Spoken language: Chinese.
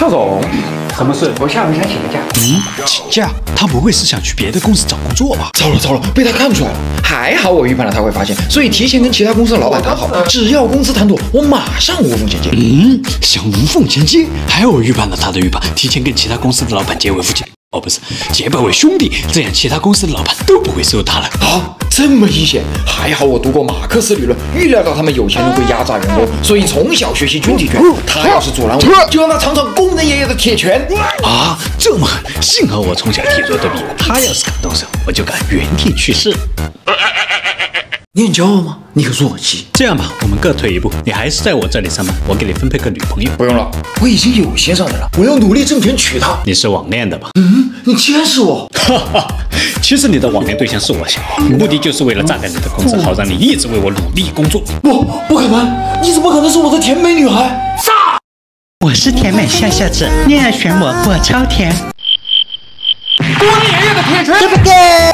肖总，什么事？ 我下午想请个假。 请假？他不会是想去别的公司找工作吧？ 糟了，被他看出来了。还好我预判了他会发现，所以提前跟其他公司的老板谈好，只要公司谈妥，我马上无缝衔接。 想无缝衔接？还好我预判了他的预判，提前跟其他公司的老板结为夫妻。哦，不是，结拜为兄弟，这样其他公司的老板都不会收他了。 啊，这么阴险！还好我读过马克思理论，预料到他们有钱人会压榨员工，所以从小学习军体拳。他要是阻拦我，就让他尝尝工人爷爷的铁拳。 啊，这么狠！幸好我从小体弱多病，他要是敢动手，我就敢原地去世。 你很骄傲吗？你可弱鸡。 这样吧，我们各退一步，你还是在我这里上班，我给你分配个女朋友。 不用了，我已经有心上人了，我要努力挣钱娶她。 你是网恋的吧？ 你监视我。 哈哈，其实你的网恋对象是我想，目的就是为了榨干你的工资，好让你一直为我努力工作。 不可能，你怎么可能是我的甜美女孩？ 我是甜美笑笑子，恋爱选我，我超甜。 工人爷爷的铁拳。 对不对？